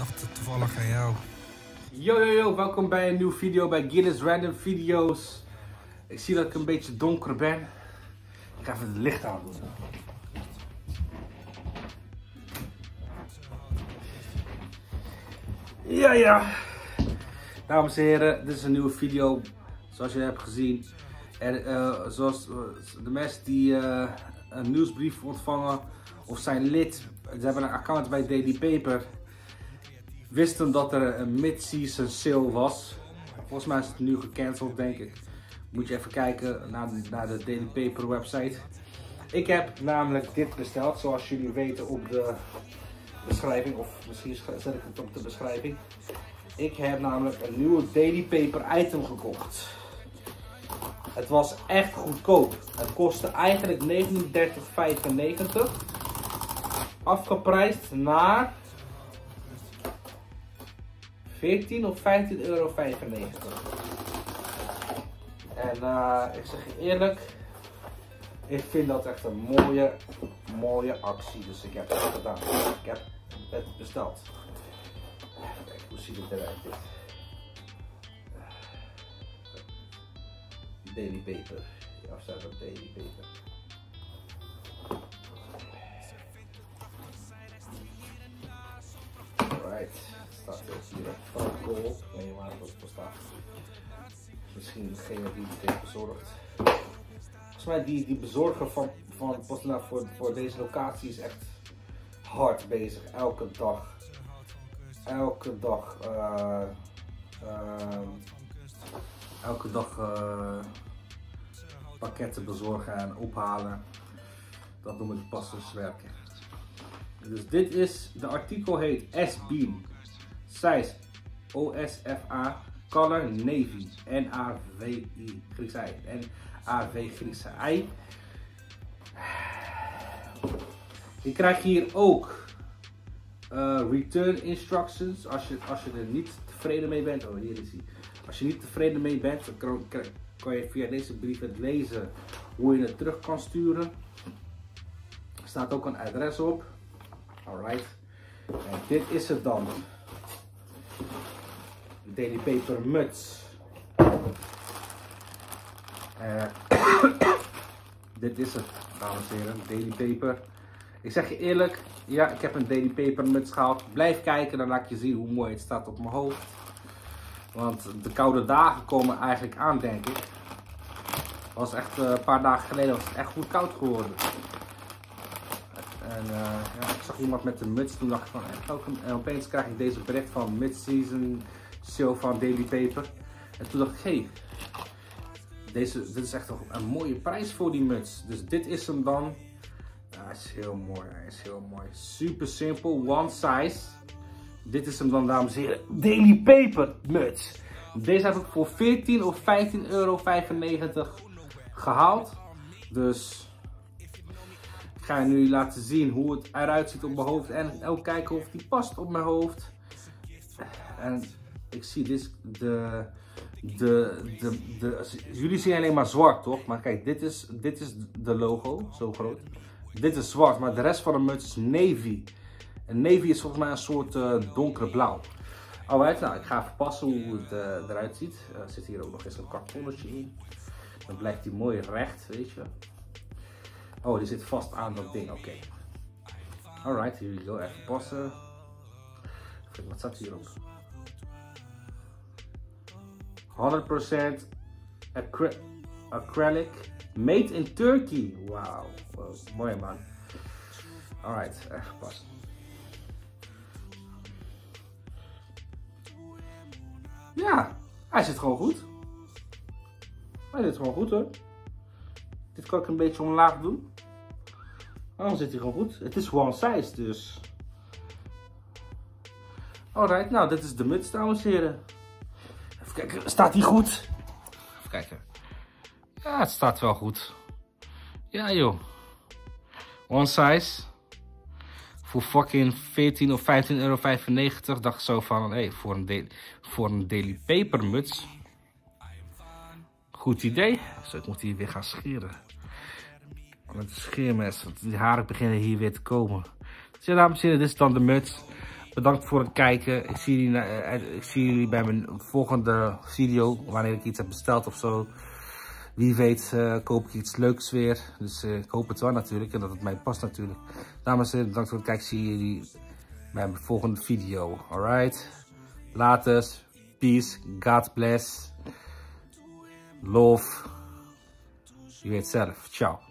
dacht toevallig aan jou. Yo, welkom bij een nieuwe video bij Guinness Random Video's. Ik zie dat ik een beetje donker ben. Ik ga even het licht aan doen. Ja. Dames en heren, dit is een nieuwe video. Zoals je hebt gezien. En zoals de mensen die een nieuwsbrief ontvangen of zijn lid, ze hebben een account bij Daily Paper, wisten dat er een mid-season sale was. Volgens mij is het nu gecanceld, denk ik. Moet je even kijken naar de Daily Paper website. Ik heb namelijk dit besteld, zoals jullie weten op de beschrijving, of misschien zet ik het op de beschrijving. Ik heb namelijk een nieuwe Daily Paper item gekocht. Het was echt goedkoop. Het kostte eigenlijk $39,95. Afgeprijsd naar 14 of 15,95 euro. En ik zeg je eerlijk, ik vind dat echt een mooie actie. Dus ik heb het gedaan. Ik heb het besteld. Even kijken, hoe ziet het eruit? Dit. Daily Paper. Ja, of staat dat Daily Paper? Alright, staat hier van gold. Nee, waar het op staat. Misschien degene die het heeft bezorgd. Volgens mij die bezorger van PostNL voor deze locatie is echt hard bezig. Elke dag pakketten bezorgen en ophalen. Dat noem ik passerswerken. Dus dit is, de artikel heet S-Beam, size OSFA, color navy, N-A-V-I Griekse I, N-A-V Griekse I. Je krijgt hier ook return instructions als je er niet tevreden mee bent. Oh, hier is hij. Als je niet tevreden mee bent, dan kan je via deze brief het lezen hoe je het terug kan sturen. Er staat ook een adres op. Alright. En dit is het dan. Daily Paper muts. Dit is het, dames en heren. Daily Paper. Ik zeg je eerlijk, ja, ik heb een Daily Paper muts gehaald. Blijf kijken, dan laat ik je zien hoe mooi het staat op mijn hoofd. Want de koude dagen komen eigenlijk aan, denk ik. Was echt een paar dagen geleden was het echt goed koud geworden. En ja, ik zag iemand met een muts, toen dacht ik van en opeens krijg ik deze bericht van mid-season sale van Daily Paper. En toen dacht ik, hey, dit is echt een mooie prijs voor die muts. Dus dit is hem dan. Hij is heel mooi, super simpel, one size. Dit is hem dan, dames en heren, Daily Paper muts. Deze heb ik voor 14 of 15,95 euro gehaald. Dus ik ga je nu laten zien hoe het eruit ziet op mijn hoofd. En ook kijken of die past op mijn hoofd. En ik zie dit, jullie zien alleen maar zwart, toch? Maar kijk, dit is de logo, zo groot. Dit is zwart, maar de rest van de muts is navy. En navy is volgens mij een soort donkere blauw. Alright, nou ik ga even passen hoe het eruit ziet. Er zit hier ook nog eens een kartonnetje in. Dan blijft hij mooi recht, weet je. Oh, die zit vast aan dat ding, oké. Alright, here we go, even passen. Kijk, wat staat hierop? 100% acrylic, made in Turkey. Wauw, wow, mooi man. Alright, echt passen. Ja, hij zit gewoon goed. Hij zit gewoon goed hoor. Dit kan ik een beetje omlaag doen. Dan zit hij gewoon goed. Het is one size dus. Alright, nou dit is de muts, dames en heren. Even kijken, staat hij goed? Even kijken. Ja, het staat wel goed. Ja joh. One size. Voor fucking 14 of 15,95 euro dacht ik zo van, hey, voor een Daily Paper muts. Goed idee. Dus ik moet hier weer gaan scheren. Met een scheermes, want die haren beginnen hier weer te komen. Dus ja, dames en heren, dit is dan de muts. Bedankt voor het kijken. Ik zie jullie bij mijn volgende video. Wanneer ik iets heb besteld of zo. Wie weet koop ik iets leuks weer. Dus ik hoop het wel natuurlijk. En dat het mij past natuurlijk. Dames en heren, bedankt voor het kijken. Zie jullie bij mijn volgende video. Alright. Laters. Peace. God bless. Love. Je weet zelf. Ciao.